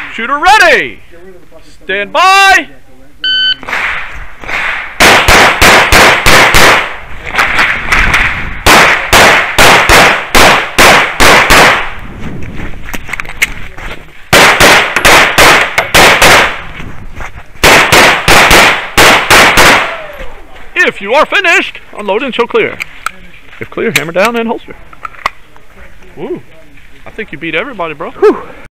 Shooter ready. Stand by. If you are finished, unload and show clear. If clear, hammer down and holster. Woo. I think you beat everybody, bro. Whew.